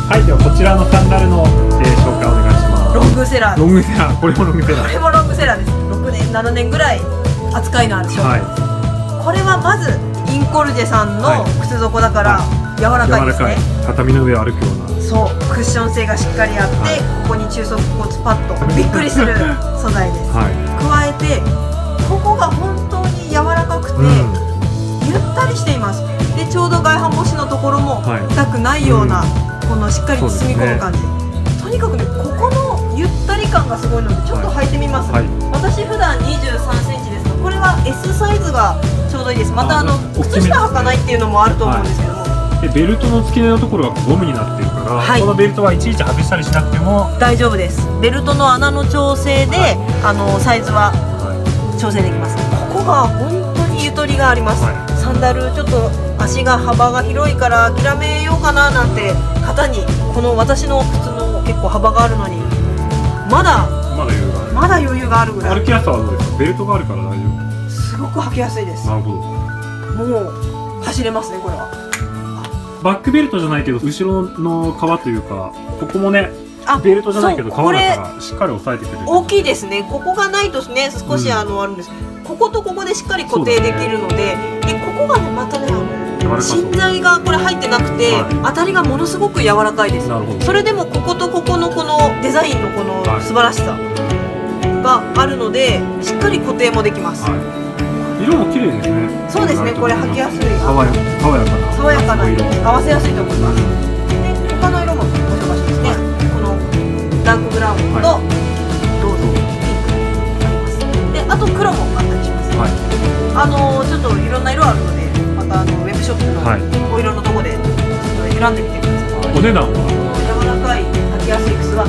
はい、ではこちらのサンダルの、紹介お願いします。 ロングセラー。 ロングセラー、これもロングセラー。 これもロングセラーです。6年7年ぐらい扱いのある商品です。これはまずインコルジェさんの靴底だから柔らかいですね。 畳の上を歩くような。 そう、クッション性がしっかりあって、ここに中足骨パッド、びっくりする素材です。加えてここが本当に柔らかくて、ゆったりしています。でちょうど外反母趾のところも痛くないような、このしっかり包み込む感じ。とにかくね、ここのゆったり感がすごいのでちょっと履いてみます。私普段23センチですが、これは S サイズがちょうどいいです。また靴下履かないっていうのもあると思うんですけども、 ベルトの付け根のところがゴムになってるから、このベルトはいちいち外したりしなくても大丈夫です。ベルトの穴の調整で、サイズは調整できます。ここが本当にゆとりがあります。サンダルちょっと足が幅が広いから諦めようかななんて方に、この私の靴の結構幅があるのにまだ余裕があるぐらい。 歩きやすさはどうですか？ベルトがあるから大丈夫？ すごく履きやすいです。 なるほど。 もう走れますね、これは。 バックベルトじゃないけど後ろの革というか、ここもねベルトじゃないけど革だからしっかり押さえてくれる。 大きいですね。ここがないとね、少しあるんです。こことここでしっかり固定できるので、ここがねまたね芯材がこれ入ってなくて、当たりがものすごく柔らかいです。それでもこことここのこのデザインのこの素晴らしさがあるので、しっかり固定もできます。 色も綺麗ですね。 そうですね、これ履きやすい、 爽やかな色、合わせやすいと思います。で他の色もご紹介しますね。このダークブラウンとローズ、ピンクあります。であと黒もあったりします。ちょっといろんな色あるので、またウェブショップのお色のとこでちょっと選んでみてください。 お値段は柔らかい履きやすい靴は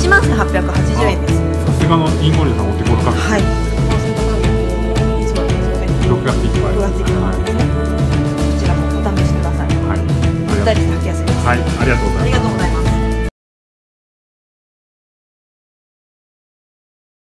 11,880円です。 さすがのインコルジェさんお手頃価格。6月いっぱい。 こちらもお試しください。ゆったり履きやすいです。 ありがとうございます。